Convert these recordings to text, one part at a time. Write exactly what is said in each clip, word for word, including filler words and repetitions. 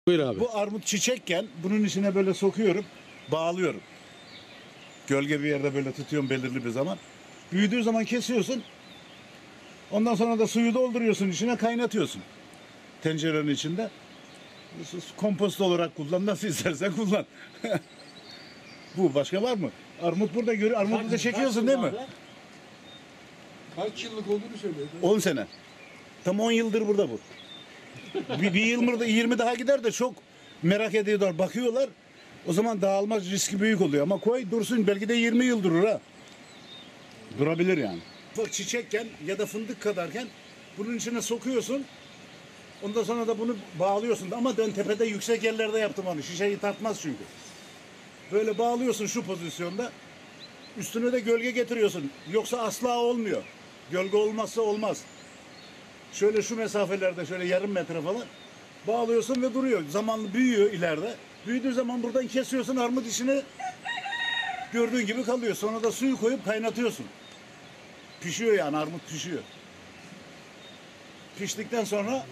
Buyur abi. Bu armut çiçekken bunun içine böyle sokuyorum, bağlıyorum. Gölge bir yerde böyle tutuyorum belirli bir zaman. Büyüdüğü zaman kesiyorsun. Ondan sonra da suyu dolduruyorsun, içine kaynatıyorsun. Tencerenin içinde. Kompost olarak kullan, nasıl istersen kullan. Bu başka var mı? Armut burada görüyor. Armutu da çekiyorsun değil mi? Kaç yıllık olduğunu söyle. on sene. Tam on yıldır burada bu. Bir, bir yıl burada yirmi daha gider de çok merak ediyorlar, bakıyorlar. O zaman dağılma riski büyük oluyor. Ama koy dursun, belki de yirmi yıl durur ha. Durabilir yani. Ufak çiçekken ya da fındık kadarken bunun içine sokuyorsun. Ondan sonra da bunu bağlıyorsun. Ama ben tepede yüksek yerlerde yaptım onu. Şişeyi tartmaz çünkü. Böyle bağlıyorsun şu pozisyonda. Üstüne de gölge getiriyorsun. Yoksa asla olmuyor. Gölge olmazsa olmaz. Şöyle şu mesafelerde şöyle yarım metre falan bağlıyorsun ve duruyor. Zamanlı büyüyor ileride. Büyüdüğü zaman buradan kesiyorsun, armut içine gördüğün gibi kalıyor. Sonra da suyu koyup kaynatıyorsun. Pişiyor yani, armut pişiyor. Piştikten sonra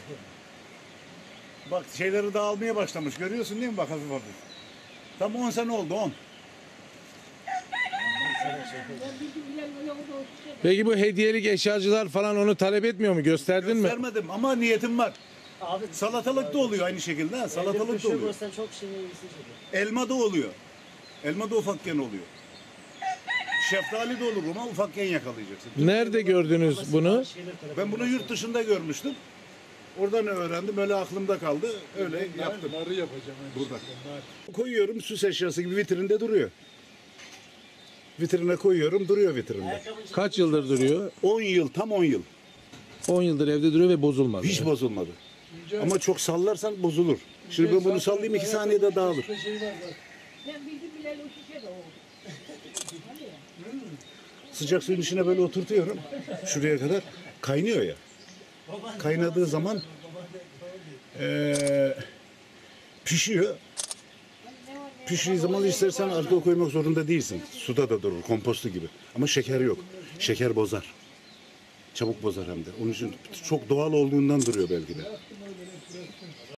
bak şeyleri dağılmaya başlamış. Görüyorsun değil mi? Bak hafif hafif. Tam on sene oldu, on. Peki bu hediyelik eşyacılar falan onu talep etmiyor mu? Gösterdin mi? Göstermedim ama niyetim var. Abi, Salatalık da oluyor aynı şekilde. Ha? Salatalık da oluyor. Görsen çok şey ilgisi çekiyor. Elma da oluyor. Elma da ufakken oluyor. Şeftali de olur ama ufakken yakalayacaksın. Nerede gördünüz bunu? Ben bunu yurt dışında görmüştüm. Oradan öğrendim. Öyle aklımda kaldı. Öyle yaptım. Narı yapacağım. Burada. Koyuyorum, süs eşyası gibi vitrinde duruyor. Vitrine koyuyorum, duruyor vitrinde. Kaç yıldır duruyor? on yıl, tam on yıl. on yıldır evde duruyor ve bozulmadı. Hiç bozulmadı. Ama çok sallarsan bozulur. Şimdi ben bunu sallayayım, iki saniyede dağılır. Şey var bak. Ben bildim bileli o şişe de oldu. Sıcak suyun içine böyle oturtuyorum. Şuraya kadar kaynıyor ya. Kaynadığı zaman eee, pişiyor. Piştiği zaman istersen alkol koymak zorunda değilsin. Suda da durur, kompostu gibi. Ama şeker yok. Şeker bozar. Çabuk bozar hem de. Onun için çok doğal olduğundan duruyor belki de.